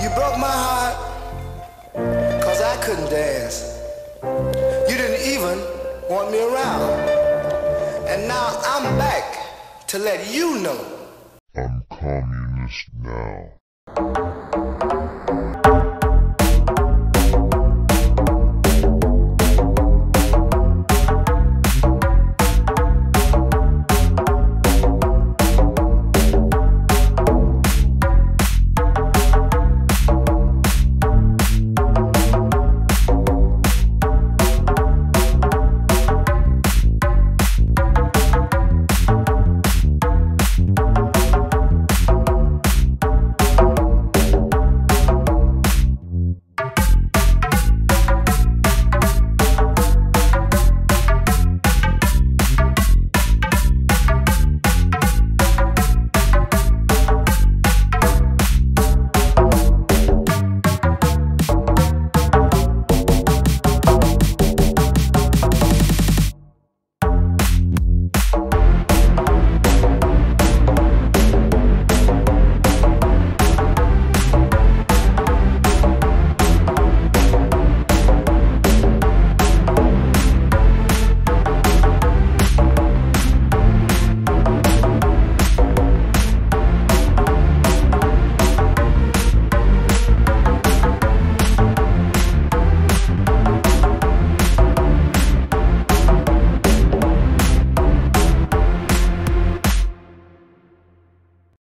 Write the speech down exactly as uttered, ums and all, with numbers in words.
You broke my heart, cause I couldn't dance. You didn't even want me around. And now I'm back to let you know I'm communist now.